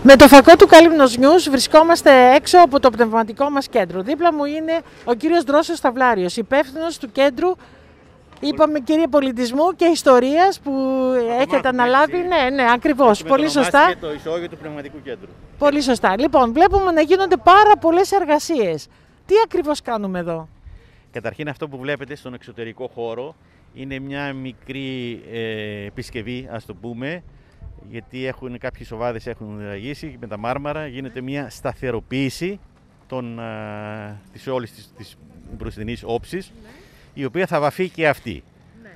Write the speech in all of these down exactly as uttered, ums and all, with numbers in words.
Με το φακό του Καλύμνος News βρισκόμαστε έξω από το πνευματικό μας κέντρο. Δίπλα μου είναι ο κύριος Δρόσος Σταυλάριος, υπεύθυνος του κέντρου, είπαμε, κύριε, πολιτισμού και ιστορίας που έχετε αναλάβει. Έτσι. Ναι, ναι, ακριβώς. Πολύ σωστά. Και το ισόγειο του πνευματικού κέντρου. Πολύ σωστά. Λοιπόν, βλέπουμε να γίνονται πάρα πολλές εργασίες. Τι ακριβώς κάνουμε εδώ? Καταρχήν, αυτό που βλέπετε στον εξωτερικό χώρο είναι μια μικρή ε, επισκευή, ας το πούμε, γιατί έχουν, κάποιες οβάδες έχουν ραγίσει με τα μάρμαρα, γίνεται μια σταθεροποίηση των, α, της όλης της, της μπροστινής όψης, ναι, η οποία θα βαφεί και αυτή. Ναι.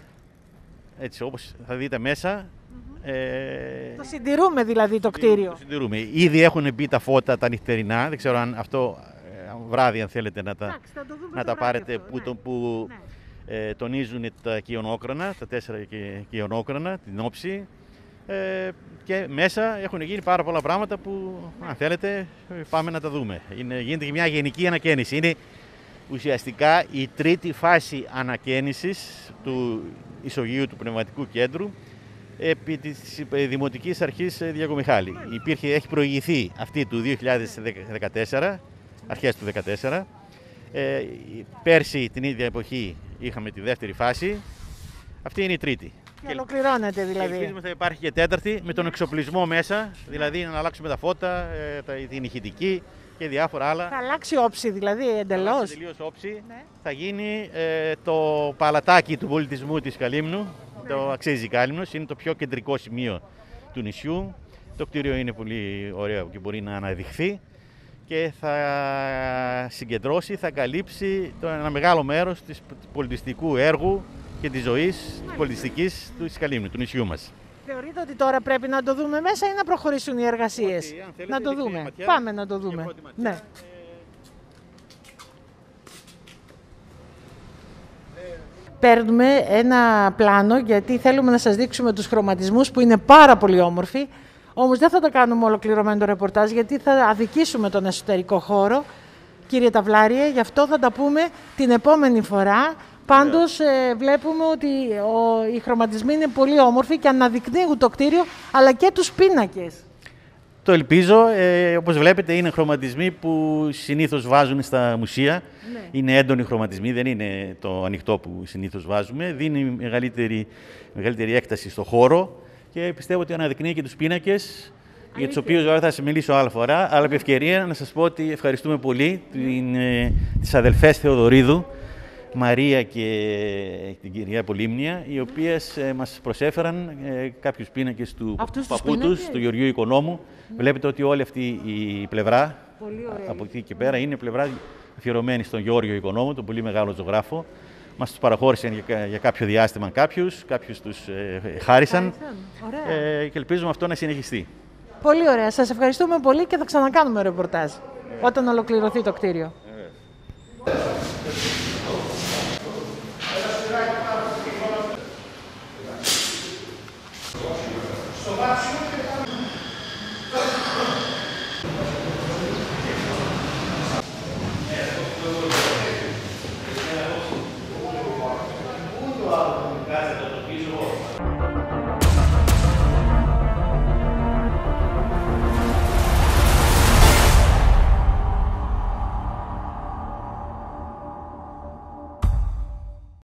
Έτσι, όπως θα δείτε μέσα. Mm-hmm. ε, το συντηρούμε δηλαδή το κτίριο. Το συντηρούμε. Ήδη έχουν μπει τα φώτα τα νυχτερινά, δεν ξέρω αν αυτό βράδυ αν θέλετε να τα, Άξι, να τα πάρετε αυτό, που, ναι. το, που ναι. ε, τονίζουν τα κοιονόκρανα, τα τέσσερα κοιονόκρανα, την όψη. Ε, και μέσα έχουν γίνει πάρα πολλά πράγματα που, αν θέλετε, πάμε να τα δούμε. Είναι, γίνεται και μια γενική ανακαίνιση. Είναι ουσιαστικά η τρίτη φάση ανακαίνισης του ισογείου του πνευματικού κέντρου επί της Δημοτικής Αρχής Διακομιχάλη. Υπήρχε, έχει προηγηθεί αυτή του δύο χιλιάδες δεκατέσσερα, αρχές του δύο χιλιάδες δεκατέσσερα. Ε, πέρσι την ίδια εποχή είχαμε τη δεύτερη φάση. Αυτή είναι η τρίτη. Και ολοκληρώνεται δηλαδή. Ελπίζουμε θα υπάρχει και τέταρτη με τον εξοπλισμό μέσα, δηλαδή να αλλάξουμε τα φώτα, την ηχητική και διάφορα άλλα. Θα αλλάξει όψη δηλαδή εντελώς. Θα αλλάξει τελείως όψη. Ναι. Θα γίνει ε, το παλατάκι του πολιτισμού της Καλύμνου, ναι. Το αξίζει Κάλυμνος, είναι το πιο κεντρικό σημείο του νησιού. Το κτίριο είναι πολύ ωραίο και μπορεί να αναδειχθεί και θα συγκεντρώσει, θα καλύψει το, ένα μεγάλο μέρος του πολιτιστικού έργου και της ζωής της πολιτιστικής του Καλύμνου, του νησιού μας. Θεωρείτε ότι τώρα πρέπει να το δούμε μέσα ή να προχωρήσουν οι εργασίες? Okay, θέλετε, να το δούμε. Ματιά, Πάμε να το δούμε. Ναι. Ε... Παίρνουμε ένα πλάνο γιατί θέλουμε να σας δείξουμε τους χρωματισμούς που είναι πάρα πολύ όμορφοι. Όμως δεν θα το κάνουμε ολοκληρωμένο το ρεπορτάζ γιατί θα αδικήσουμε τον εσωτερικό χώρο, κύριε Ταυλάριε, γι' αυτό θα τα πούμε την επόμενη φορά. Πάντως ε, βλέπουμε ότι ο, οι χρωματισμοί είναι πολύ όμορφοι και αναδεικνύουν το κτίριο αλλά και τους πίνακες. Το ελπίζω. Ε, όπως βλέπετε είναι χρωματισμοί που συνήθως βάζουν στα μουσεία. Ναι. Είναι έντονοι χρωματισμοί, δεν είναι το ανοιχτό που συνήθως βάζουμε. Δίνει μεγαλύτερη, μεγαλύτερη έκταση στο χώρο και πιστεύω ότι αναδεικνύει και τους πίνακες, για τους οποίους βέβαια θα σας μιλήσω άλλη φορά. Αλλά επί ευκαιρία να σας πω ότι ευχαριστούμε πολύ την, ε, τις αδελφές Θεοδωρίδου, Μαρία και την κυρία Πολύμνια, οι οποίες ε, μας προσέφεραν ε, κάποιους πίνακες του παππού τους, του Γεωργίου Οικονόμου. Mm. Βλέπετε ότι όλη αυτή η πλευρά, από εκεί και πέρα, είναι πλευρά αφιερωμένη στον Γεώργιο Οικονόμου, τον πολύ μεγάλο ζωγράφο. Μας τους παραχώρησαν για, για κάποιο διάστημα κάποιους, κάποιους τους ε, χάρισαν ε, και ελπίζουμε αυτό να συνεχιστεί. Πολύ ωραία. Σας ευχαριστούμε πολύ και θα ξανακάνουμε ρεπορτάζ ε. όταν ολοκληρωθεί το κτίριο. Ε.